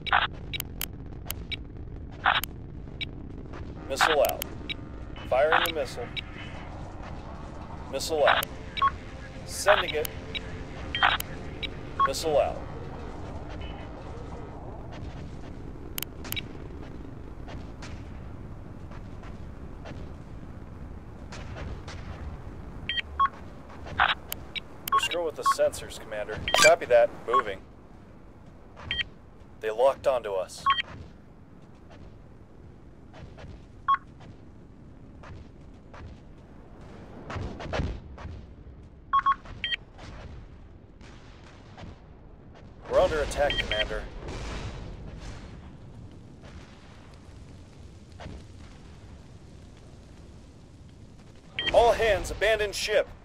Missile out. Firing the missile. Missile out. Sending it. Missile out. We're screwing with the sensors, Commander. Copy that. Moving. They locked onto us. We're under attack, Commander. All hands, abandon ship.